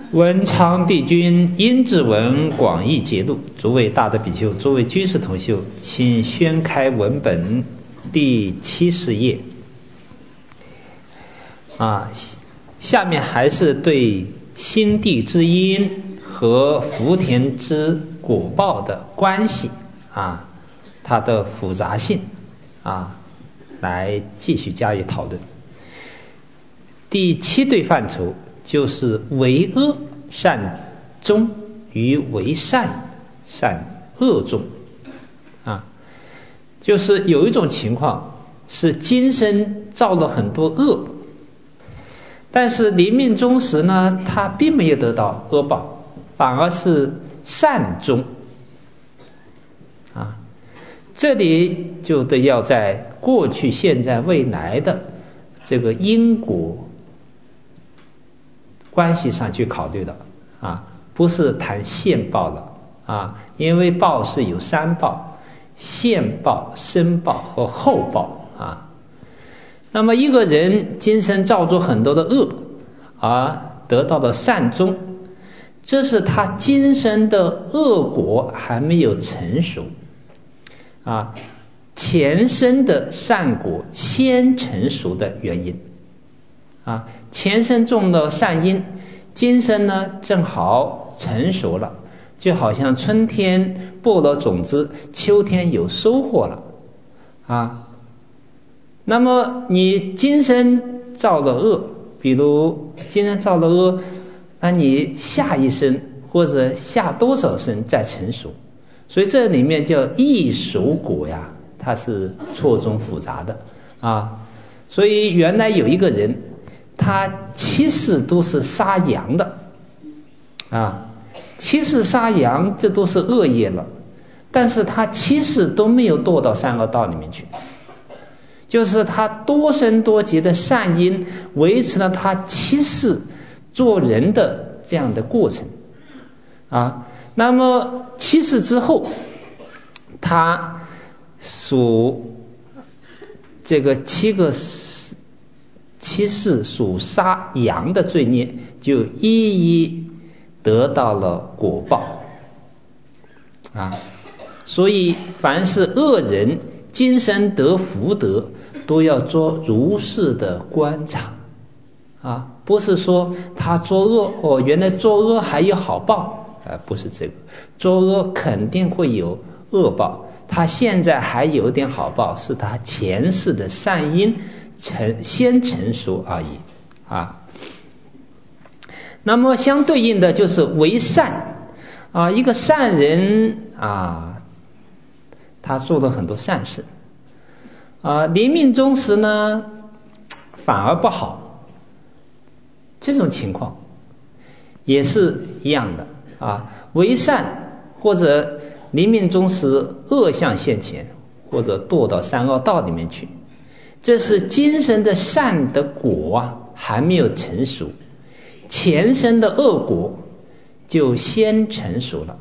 文昌帝君殷志文广义节录，诸位大德比丘，诸位居士同修，请宣开文本第70页。下面还是对心地之因和福田之果报的关系它的复杂性来继续加以讨论。第7对范畴就是为恶善终与为善善恶终就是有一种情况是今生造了很多恶，但是临命终时呢，他并没有得到恶报，反而是善终这里就得要在过去现在未来的这个因果关系上去考虑的不是谈现报了因为报是有3报：现报、生报和后报那么一个人今生造作很多的恶而得到了善终，这是他今生的恶果还没有成熟前生的善果先成熟的原因前生种的善因，今生呢正好成熟了，就好像春天播了种子，秋天有收获了那么你今生造了恶，比如今生造了恶，那你下一生或者下多少生再成熟，所以这里面叫易熟果呀，它是错综复杂的所以原来有一个人，他7世都是杀羊的7世杀羊，这都是恶业了，但是他7世都没有堕到善恶道里面去，就是他多生多劫的善因维持了他7世做人的这样的过程那么7世之后，他属这个7世属杀羊的罪孽，就一一得到了果报所以凡是恶人今生得福德，都要做如是的观察不是说他作恶原来作恶还有好报不是这个，作恶肯定会有恶报，他现在还有点好报，是他前世的善因先成熟而已那么相对应的就是为善一个善人他做了很多善事临命终时呢反而不好，这种情况也是一样的为善或者临命终时恶相现前，或者堕到善恶道里面去，这是今生的善的果还没有成熟，前生的恶果就先成熟了，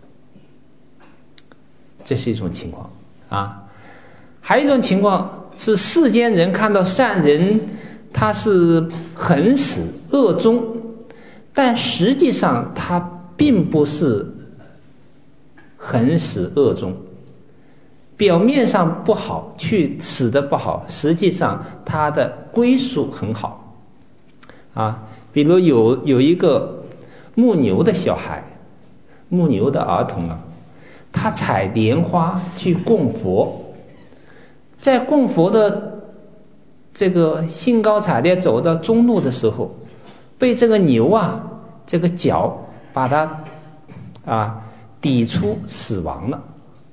这是一种情况还有一种情况是世间人看到善人他是横死恶终，但实际上他并不是横死恶终，表面上不好，去死的不好，实际上他的归属很好比如有一个牧牛的小孩，牧牛的儿童他采莲花去供佛，在供佛的这个兴高采烈走到中路的时候，被这个牛这个脚把他抵出死亡了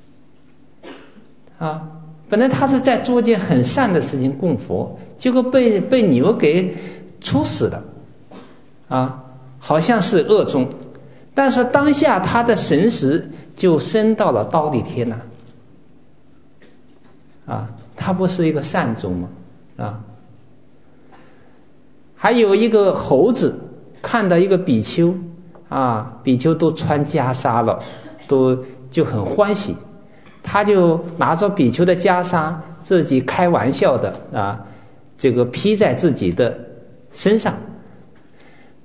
本来他是在做件很善的事情供佛，结果被牛给处死了好像是恶终，但是当下他的神识就升到了忉利天他不是一个善终吗还有一个猴子看到一个比丘比丘都穿袈裟了，就很欢喜，他就拿着比丘的袈裟，自己开玩笑的这个披在自己的身上，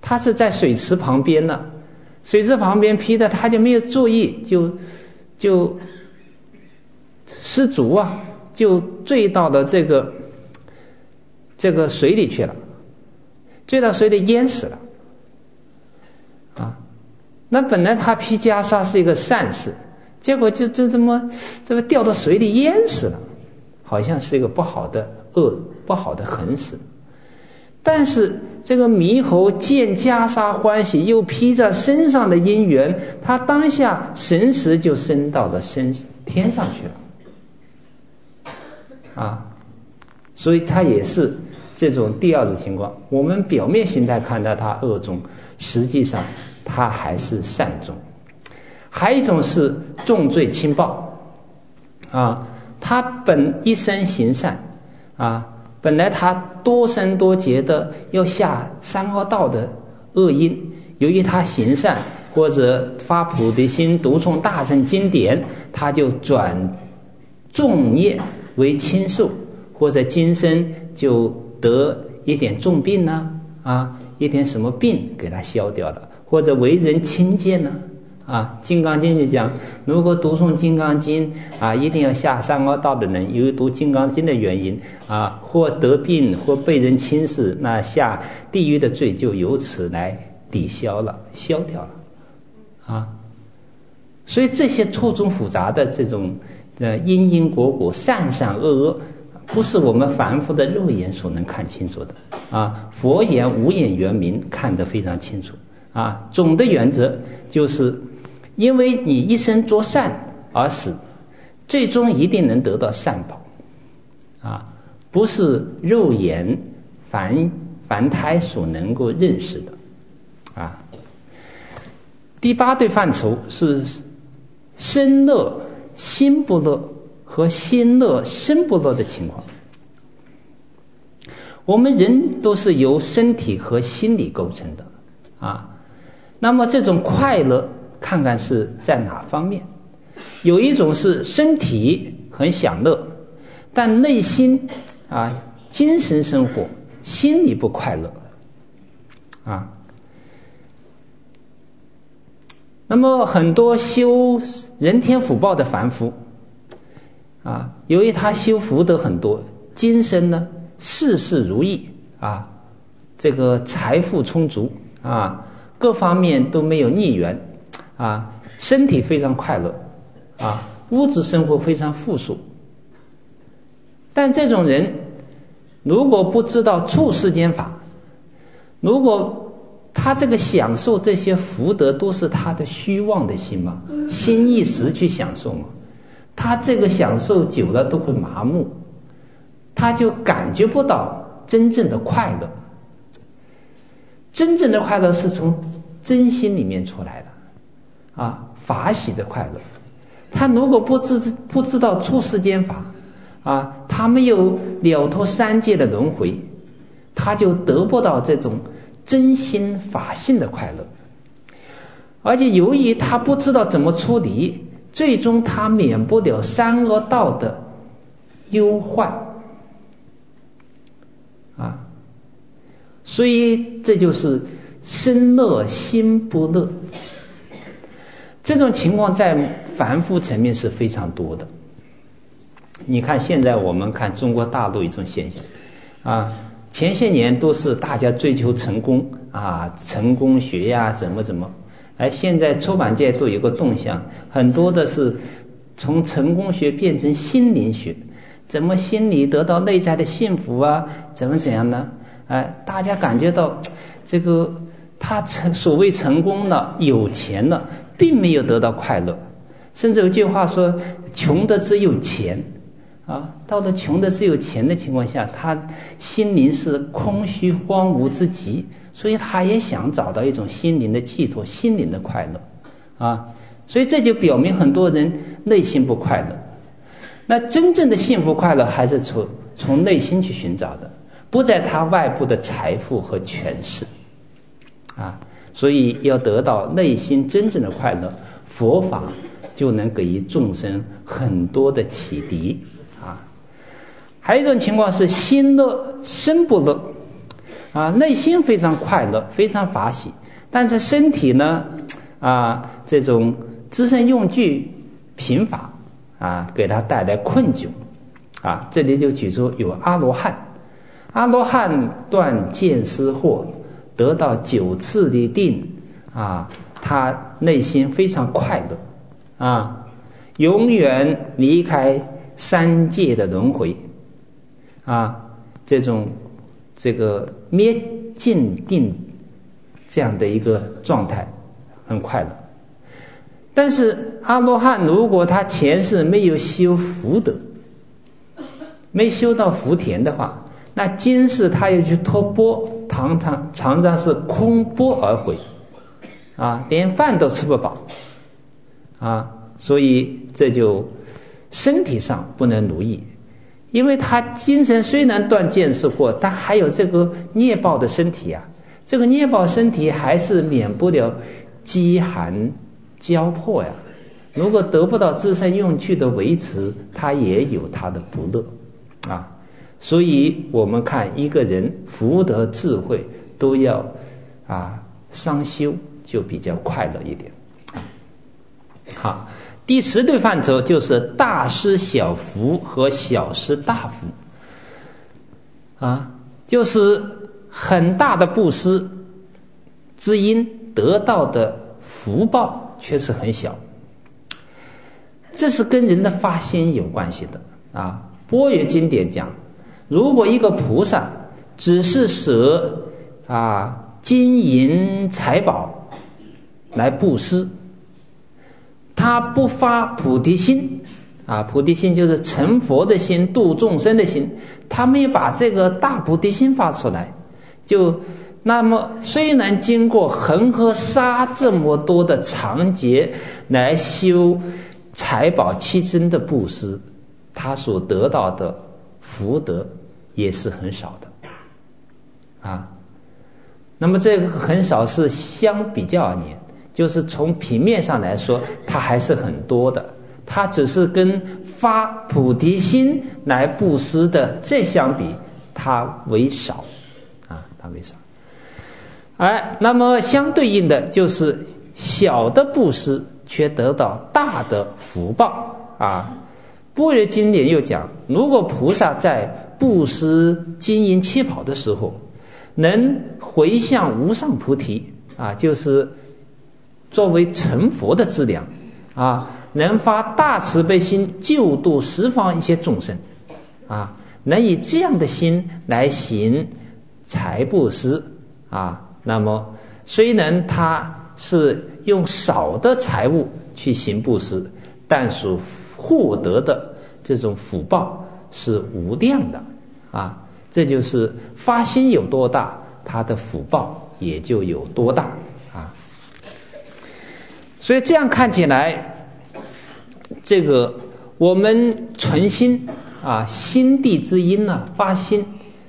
他是在水池旁边呢，水池旁边劈的，他就没有注意，就失足啊，就坠到了这个水里去了，坠到水里淹死了啊。那本来他劈袈裟是一个善事，结果就这么掉到水里淹死了，好像是一个不好的横事。但是这个猕猴见袈裟欢喜，又披在身上的因缘，他当下神识就升到了天上去了啊。所以他也是这种第二种情况，我们表面形态看到他恶中，实际上他还是善中。还有一种是重罪轻报啊，他本一生行善啊，本来他多生多劫的要下三恶道的恶因，由于他行善或者发菩提心读诵大乘经典，他就转重业为轻受，或者今生就得一点重病呢一点什么病给他消掉了，或者为人轻贱呢金刚经就讲，如果读诵金刚经一定要下三恶道的人，由于读金刚经的原因或得病或被人轻视，那下地狱的罪就由此来抵消了，消掉了所以这些错综复杂的这种因因果果善善恶恶，不是我们凡夫的肉眼所能看清楚的佛言无眼圆明，看得非常清楚总的原则就是因为你一生做善而死，最终一定能得到善报不是肉眼凡胎所能够认识的第八对范畴是身乐心不乐和心乐身不乐的情况。我们人都是由身体和心理构成的那么这种快乐看看是在哪方面。有一种是身体很享乐，但内心精神生活心里不快乐那么很多修人天福报的凡夫由于他修福德很多，今生呢事事如意这个财富充足各方面都没有逆缘身体非常快乐物质生活非常富庶。但这种人如果不知道处世间法，如果他这个享受这些福德都是他的虚妄的心嘛，心一时去享受嘛，他这个享受久了都会麻木，他就感觉不到真正的快乐。真正的快乐是从真心里面出来的法喜的快乐。他如果不知道出世间法他没有了脱三界的轮回，他就得不到这种真心法性的快乐。而且由于他不知道怎么出离，最终他免不了三恶道的忧患所以这就是身乐心不乐。这种情况在凡夫层面是非常多的。你看现在我们看中国大陆一种现象前些年都是大家追求成功成功学怎么现在出版界都有个动向，很多的是从成功学变成心灵学，怎么心理得到内在的幸福怎样呢大家感觉到这个他所谓成功了有钱了，并没有得到快乐。甚至有句话说穷的只有钱到了穷的只有钱的情况下，他心灵是空虚荒芜之极，所以他也想找到一种心灵的寄托，心灵的快乐所以这就表明很多人内心不快乐。那真正的幸福快乐还是从内心去寻找的，不在他外部的财富和权势所以要得到内心真正的快乐，佛法就能给予众生很多的启迪还有一种情况是心乐身不乐内心非常快乐，非常法喜，但是身体呢，这种自身用具贫乏，给他带来困窘，这里就举出有阿罗汉，阿罗汉断见思惑，得到9次的定，他内心非常快乐，永远离开3界的轮回，这个灭尽定这样的一个状态，很快乐。但是阿罗汉如果他前世没有修福德，没修到福田的话，那今世他又去托钵，常常是空钵而回，连饭都吃不饱，所以这就身体上不能如意，因为他精神虽然断见思惑，但还有这个孽报的身体这个孽报身体还是免不了饥寒交迫如果得不到自身用具的维持，他也有他的不乐所以我们看一个人福德智慧都要商修，就比较快乐一点。好，第10对范畴就是大施小福和小施大福，就是很大的布施之因得到的福报却是很小，这是跟人的发心有关系的般若经典讲，如果一个菩萨只是舍金银财宝来布施，他不发菩提心菩提心就是成佛的心，度众生的心，他没有把这个大菩提心发出来，那么虽然经过恒河沙这么多的长劫来修财宝七珍的布施，他所得到的福德也是很少的那么这个很少是相比较而言，就是从平面上来说它还是很多的，它只是跟发菩提心来布施的这相比，它为少它为少。那么相对应的就是小的布施却得到大的福报般若经典又讲，如果菩萨在布施金银七宝的时候能回向无上菩提就是作为成佛的资粮能发大慈悲心救度十方一切众生能以这样的心来行财布施那么虽然他是用少的财物去行布施，但所获得的这种福报是无量的这就是发心有多大，他的福报也就有多大所以这样看起来，这个我们存心心地之因发心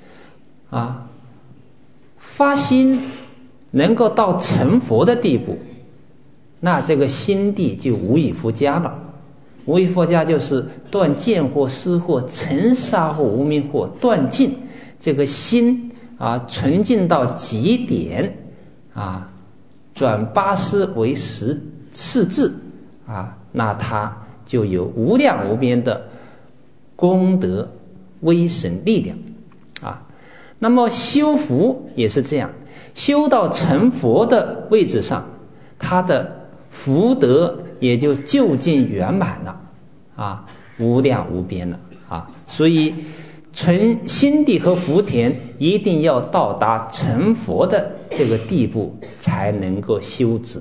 发心能够到成佛的地步，那这个心地就无以复加了。无以复加就是断见惑、思惑、尘沙惑、无明惑，断尽这个心纯净到极点转八识为四智那它就有无量无边的功德威神力量那么修福也是这样，修到成佛的位置上，他的福德也就就近圆满了无量无边了所以纯心地和福田一定要到达成佛的这个地步才能够修之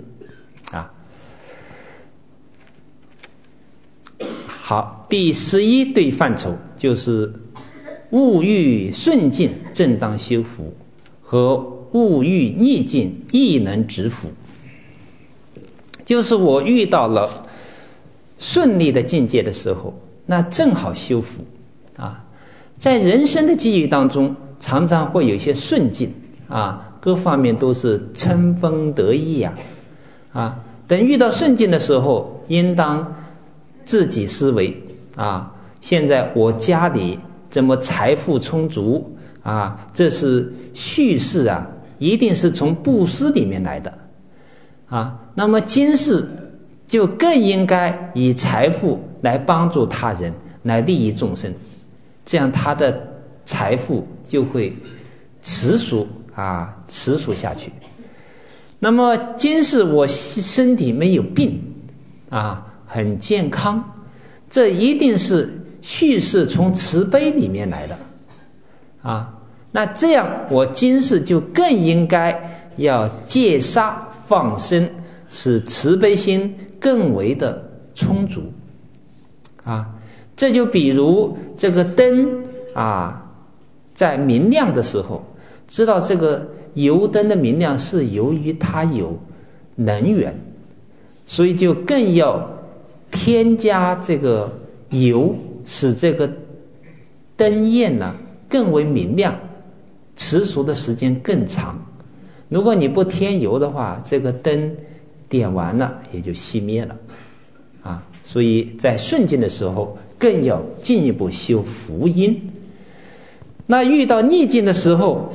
好，第11对范畴就是物欲顺境正当修福和物欲逆境亦能止福。就是我遇到了顺利的境界的时候，那正好修福在人生的际遇当中，常常会有一些顺境各方面都是春风得意等遇到顺境的时候，应当自己思维现在我家里这么财富充足啊，这是叙事啊，一定是从布施里面来的啊。那么今世就更应该以财富来帮助他人，来利益众生，这样他的财富就会持续下去。那么今世我身体没有病啊，很健康，这一定是叙事从慈悲里面来的啊。那这样我今世就更应该要戒杀放生，使慈悲心更为的充足啊。这就比如这个灯啊，在明亮的时候，知道这个油灯的明亮是由于它有能源，所以就更要添加这个油，使这个灯焰呢更为明亮，持续的时间更长。如果你不添油的话，这个灯点完了也就熄灭了啊。所以在顺境的时候更要进一步修福因。那遇到逆境的时候，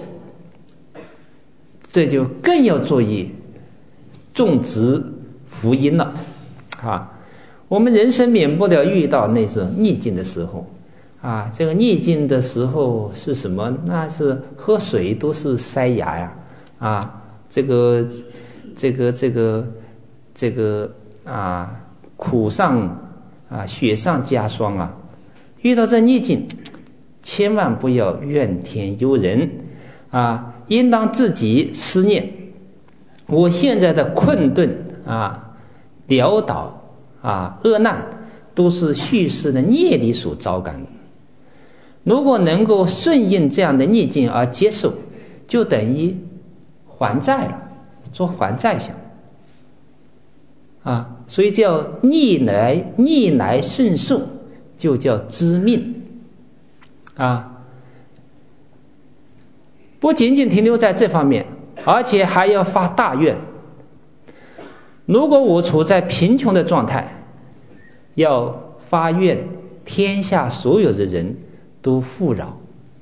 这就更要注意种植福因了啊。我们人生免不了遇到那种逆境的时候啊。这个逆境的时候是什么？那是喝水都是塞牙呀啊，这个啊，苦上啊，雪上加霜啊。遇到这逆境，千万不要怨天尤人啊，应当自己思念，我现在的困顿啊、潦倒啊、恶难，都是叙事的业力所招感的。如果能够顺应这样的逆境而接受，就等于还债了，做还债想啊，所以叫逆来顺受，就叫知命啊。不仅仅停留在这方面，而且还要发大愿。如果我处在贫穷的状态，要发愿天下所有的人都富饶。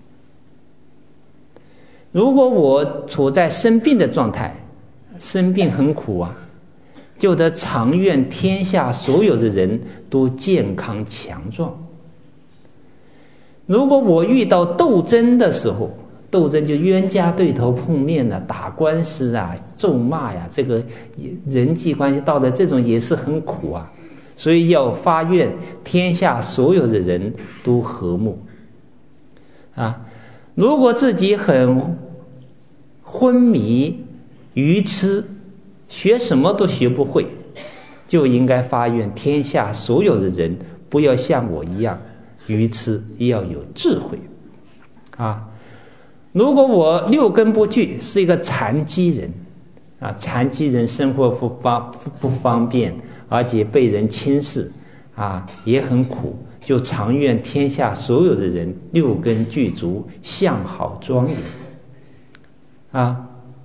如果我处在生病的状态，生病很苦啊，就得常愿天下所有的人都健康强壮。如果我遇到斗争的时候，斗争就冤家对头碰面了，打官司啊，咒骂呀，这个人际关系到了这种也是很苦啊。所以要发愿天下所有的人都和睦啊。如果自己很昏迷愚痴，学什么都学不会，就应该发愿天下所有的人不要像我一样愚痴，也要有智慧啊。如果我六根不具，是一个残疾人啊，残疾人生活不方便，而且被人轻视啊，也很苦，就常愿天下所有的人六根具足，相好庄严啊。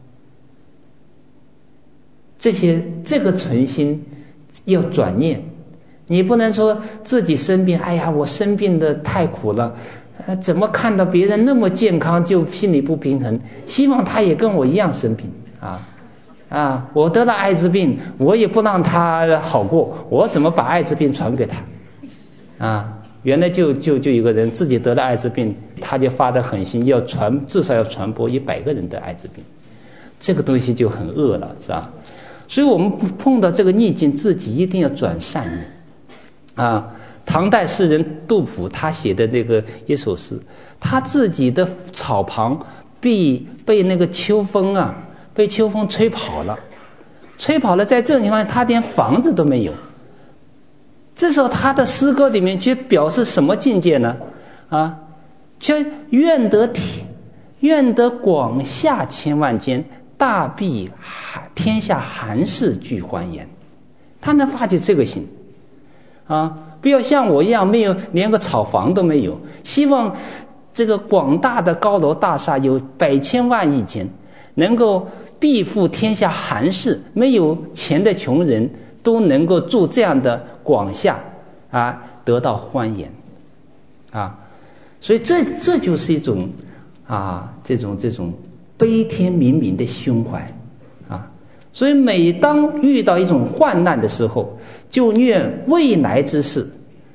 这个存心要转念，你不能说自己生病，哎呀，我生病的太苦了，怎么看到别人那么健康就心里不平衡，希望他也跟我一样生病啊，我得了艾滋病，我也不让他好过，我怎么把艾滋病传给他啊？原来就有个人自己得了艾滋病，他就发得狠心，至少要传播100个人得艾滋病，这个东西就很恶了，是吧？所以我们碰到这个逆境，自己一定要转善念啊。唐代诗人杜甫他写的那个一首诗，他自己的草棚被那个秋风被秋风吹跑了，在这种情况下他连房子都没有。这时候他的诗歌里面却表示什么境界呢？啊，却愿得广厦千万间，大庇天下寒士俱欢颜。他能发起这个心啊，不要像我一样没有连个草房都没有，希望这个广大的高楼大厦有百千万亿间，能够庇护天下寒士，没有钱的穷人都能够住这样的广厦啊，得到欢颜啊。所以这就是一种这种悲天悯民的胸怀啊。所以每当遇到一种患难的时候，就愿未来之事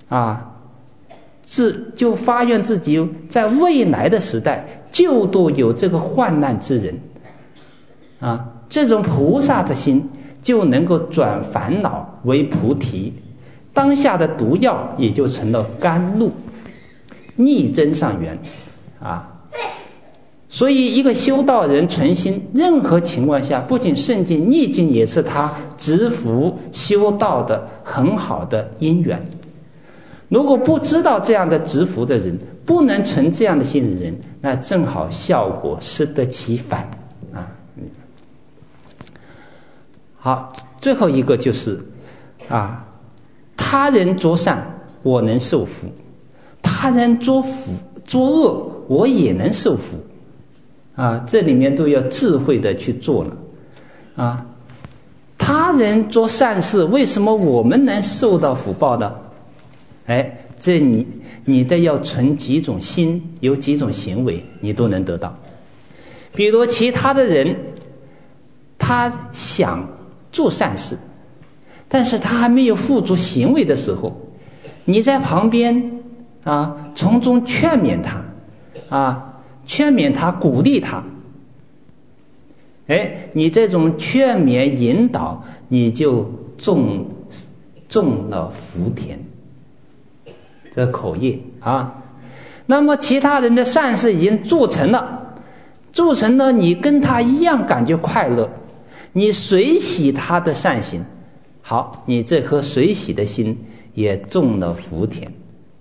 就发愿自己在未来的时代救度有这个患难之人这种菩萨的心就能够转烦恼为菩提，当下的毒药也就成了甘露，逆增上缘所以一个修道人存心，任何情况下，不仅顺境逆境，也是他植福修道的很好的因缘。如果不知道这样的植福的人，不能存这样的心的人，那正好效果适得其反好，最后一个就是他人作善，我能受福；他人作恶，我也能受福。这里面都要智慧的去做了他人做善事，为什么我们能受到福报呢？这你的要存几种心，有几种行为，你都能得到。比如其他的人，他想做善事，但是他还没有付诸行为的时候，你在旁边从中劝勉他，鼓励他，你这种劝勉引导，你就种了福田，这口业那么其他人的善事已经做成了，你跟他一样感觉快乐，你随喜他的善行，好，你这颗随喜的心也种了福田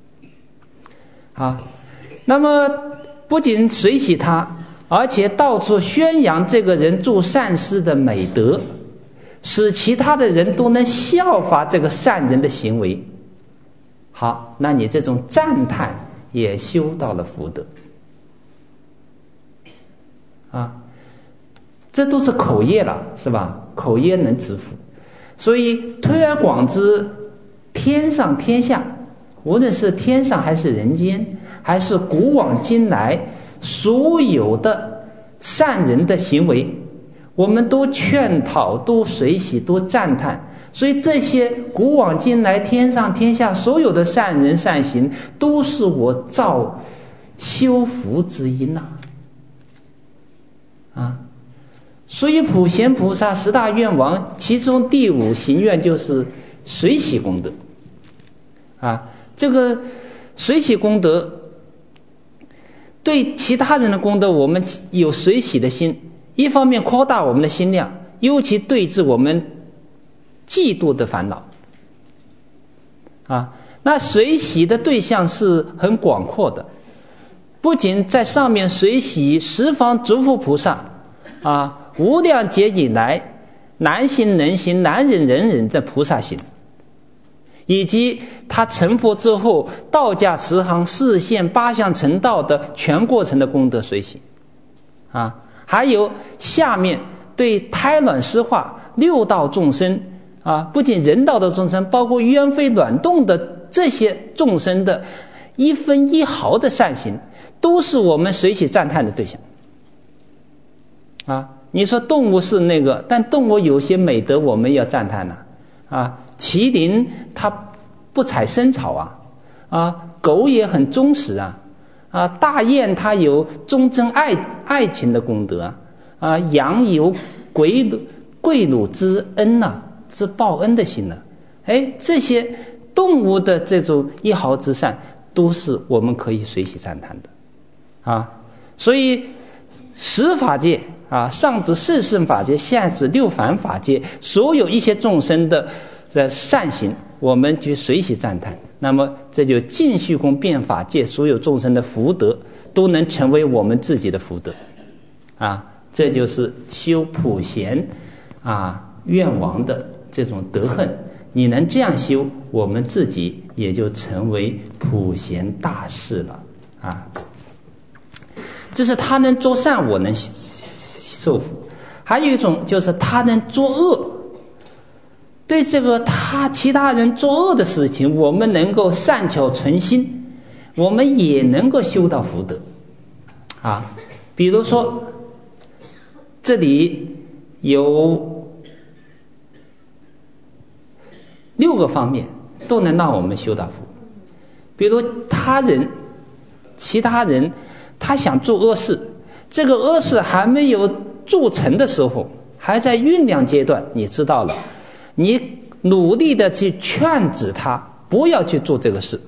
那么不仅随喜他，而且到处宣扬这个人做善事的美德，使其他的人都能效法这个善人的行为。好，那你这种赞叹也修到了福德这都是口业了，是吧？口业能植福，所以推而广之，天上天下，无论是天上还是人间，还是古往今来所有的善人的行为，我们都劝讨，都随喜，都赞叹。所以这些古往今来天上天下所有的善人善行，都是我造修福之因所以普贤菩萨10大愿王，其中第5行愿就是随喜功德这个随喜功德，对其他人的功德我们有随喜的心，一方面扩大我们的心量，尤其对治我们嫉妒的烦恼那随喜的对象是很广阔的，不仅在上面随喜十方诸佛菩萨无量劫以来难行能行难忍能忍的菩萨行，以及他成佛之后道驾慈航示现8相成道的全过程的功德随喜还有下面对胎卵湿化6道众生不仅人道的众生，包括鸢飞卵动的这些众生的1分1毫的善行，都是我们随喜赞叹的对象你说动物是那个，但动物有些美德我们要赞叹麒麟它不采生草狗也很忠实大雁它有忠贞爱情的功德羊有跪乳之恩之报恩的心这些动物的这种1毫之善，都是我们可以随喜赞叹的所以10法界上至四圣法界，下至6凡法界，所有一些众生的善行，我们去随喜赞叹，那么这就尽虚空遍法界所有众生的福德，都能成为我们自己的福德这就是修普贤愿王的这种德行。你能这样修，我们自己也就成为普贤大士了这是他能做善，我能受福。还有一种就是他能作恶，对这个其他人作恶的事情，我们能够善巧存心，我们也能够修到福德啊。比如说，这里有6个方面都能让我们修到福。比如其他人他想做恶事，这个恶事还没有做成的时候，还在酝酿阶段，你知道了，你努力的去劝止他不要去做这个事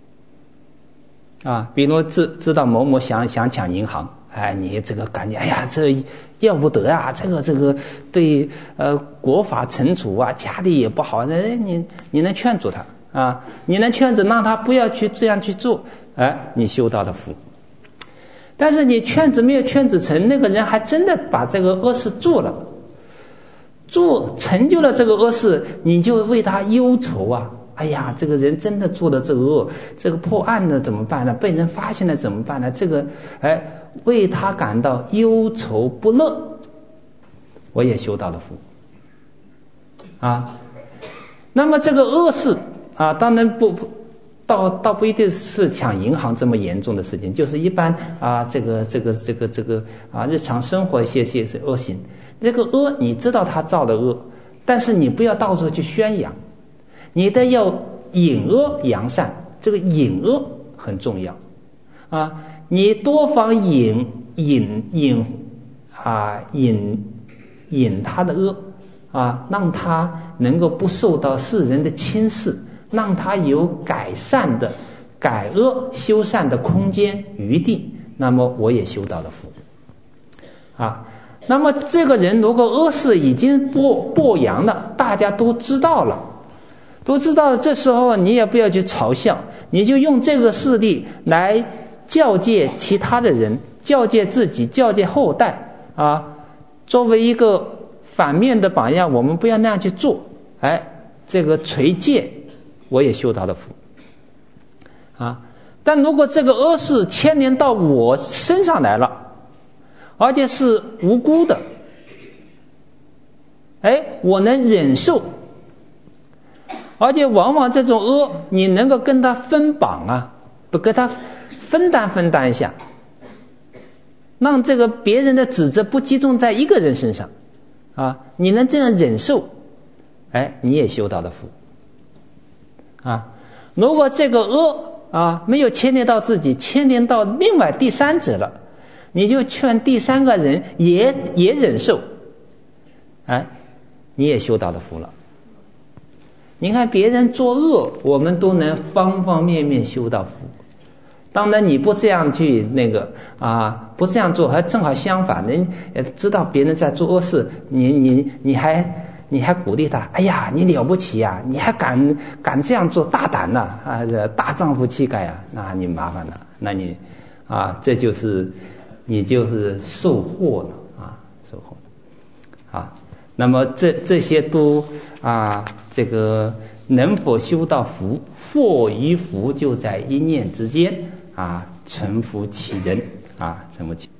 啊。比如知道某某想抢银行，哎，你这个感觉，哎呀，这要不得啊，这个对国法惩处啊，家里也不好，你能劝阻他啊，你能劝止让他不要去这样去做，哎，你修到了福。但是你劝止没有劝止成，那个人还真的把这个恶事做了，成就了这个恶事，你就为他忧愁啊。哎呀，这个人真的做了这个恶，这个破案了怎么办呢？被人发现了怎么办呢？这个，哎，为他感到忧愁不乐，我也修到了福啊。那么这个恶事啊，当然倒不一定是抢银行这么严重的事情，就是一般啊，这个啊，日常生活一些是恶行。这个恶你知道他造的恶，但是你不要到处去宣扬，你得要隐恶扬善，这个隐恶很重要啊。你多方隐他的恶啊，让他能够不受到世人的轻视，让他有改恶修善的空间余地，那么我也修到了福啊。那么这个人如果恶事已经播扬了，大家都知道了，这时候你也不要去嘲笑，你就用这个事例来教诫其他的人，教诫自己，教诫后代啊，作为一个反面的榜样，我们不要那样去做。哎，这个垂戒我也修到了福啊。但如果这个恶事牵连到我身上来了，而且是无辜的，哎，我能忍受，而且往往这种恶你能够跟他分榜啊，不跟他分担一下，让这个别人的指责不集中在一个人身上啊，你能这样忍受，哎，你也修到了福啊。如果这个恶啊没有牵连到自己，牵连到另外第三者了，你就劝第三个人也忍受，哎，你也修到了福了。你看别人作恶，我们都能方方面面修到福。当然你不这样去不这样做，还正好相反，人知道别人在做恶事，你还鼓励他，哎呀，你了不起呀，你还敢这样做，大胆呐啊，大丈夫气概啊，那你麻烦了，那你这就是你就是受祸了啊，受祸啊。那么这些都这个能否修到福，祸与福就在一念之间啊，存福其人啊，存福其。